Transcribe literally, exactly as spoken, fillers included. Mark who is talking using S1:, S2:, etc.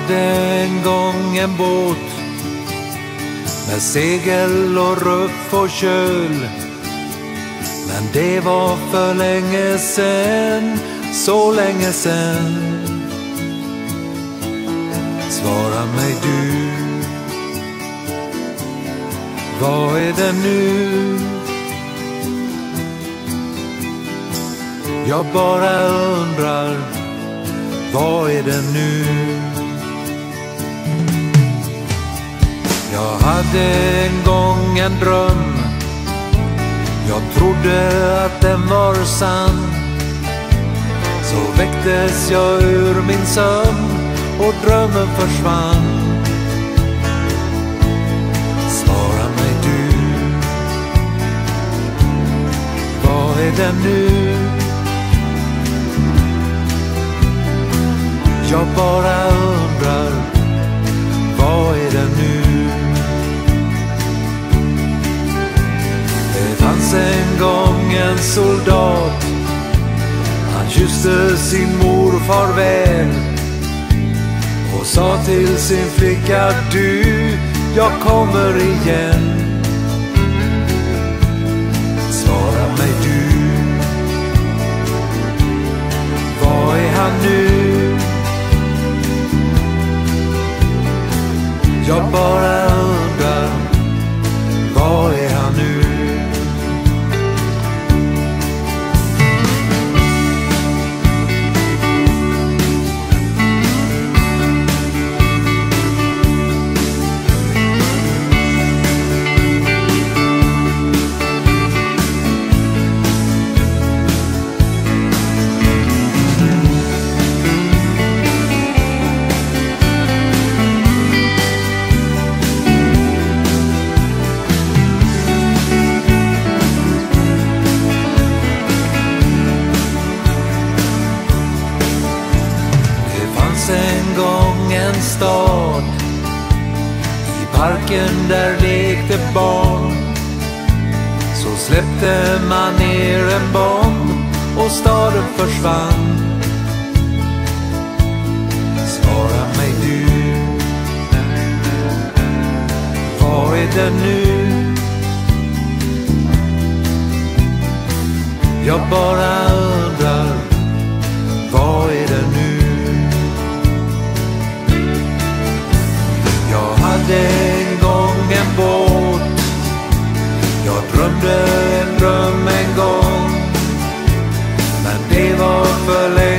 S1: hade en gång en båt med segel och ruff och köl. Men det var för länge sen, så länge sen. Svara mig du, vad är det nu? Jag bara undrar, vad är det nu? Jag hade en gång en dröm, jag trodde att den var sann. Så väcktes jag ur min sömn och drömmen försvann. Svara mig du, vad är det nu? Jag bara undrar, vad är det nu? Det fanns en gång en soldat, han kysste sin mor farväl och sa till sin flicka, du, jag kommer igen. Svara mig du, vad är han nu? Jag bara undrar, vad är han nu? En gång en stad, i parken där lekte barn. Så släppte man ner en bomb och staden försvann. Svara mig du, vad är det nu? Jag bara undrar, vad är det nu? Jag hade en gång en båt, jag drömde en dröm en gång. Men det var för länge